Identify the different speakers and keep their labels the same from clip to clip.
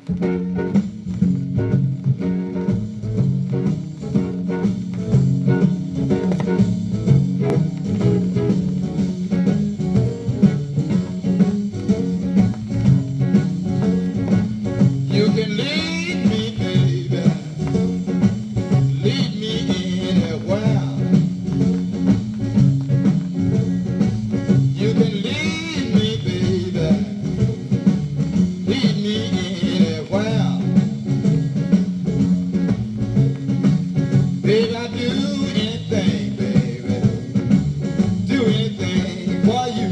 Speaker 1: You can lead me, baby, lead me anywhere. You can lead me, baby, lead me anywhere. Baby, I'd do anything, baby, do anything for you.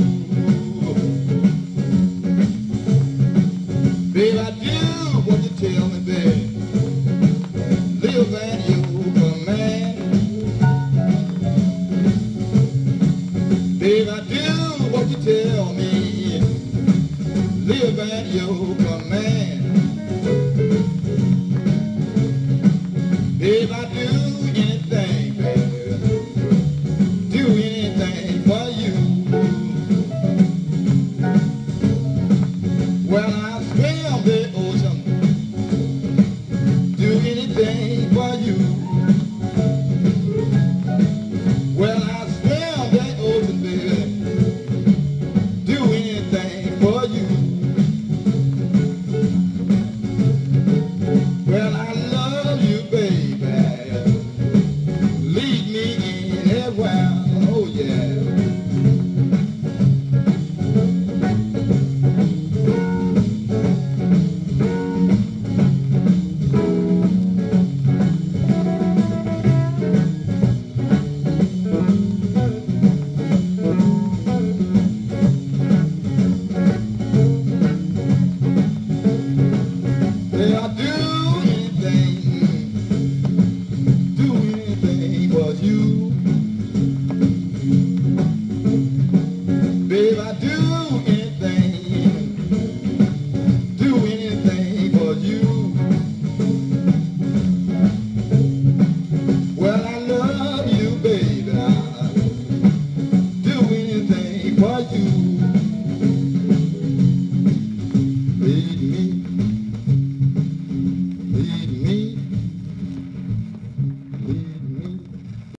Speaker 1: Baby, I do what you tell me, baby. Live at your command. Baby, I do what you tell me. Live at your command.